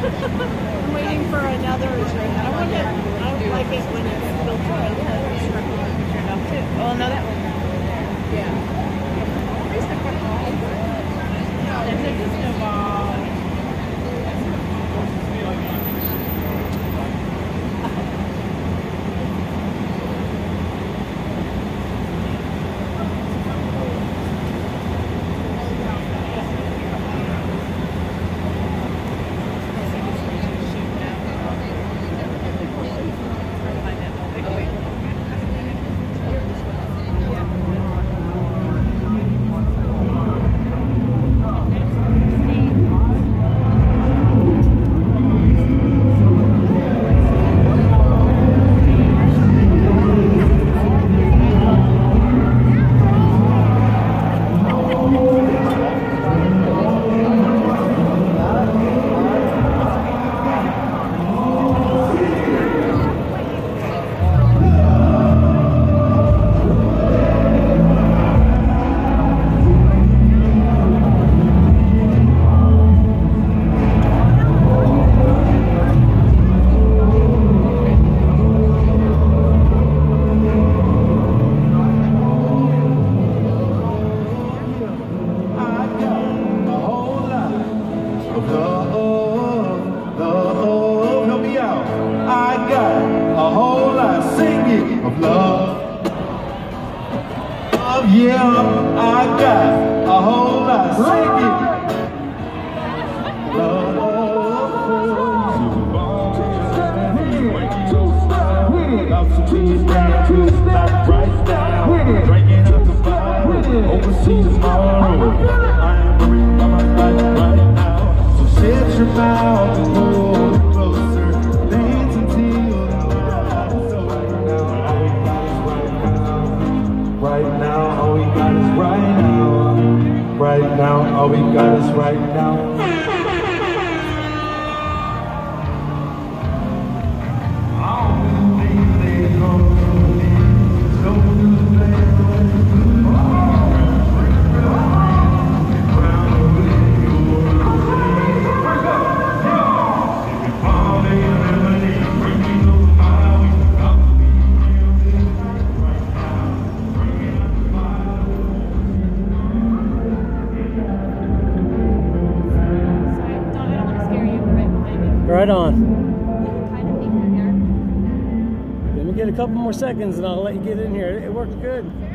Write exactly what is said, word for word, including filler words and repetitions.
I'm waiting for another. I want it. I don't like it when it's built around the circle turned off too. Oh, no, that one. Yeah. There's a snowball. Yeah, I got a whole lot of singing. Love right now, drinking up the fire, overseas tomorrow. I am worried about my life right now. So shut your mouth and hold it closer. Dance until the night is over. Right now, all we got is right now. Right now, all we got is right now. Right on. Let me get a couple more seconds and I'll let you get in here. It worked good.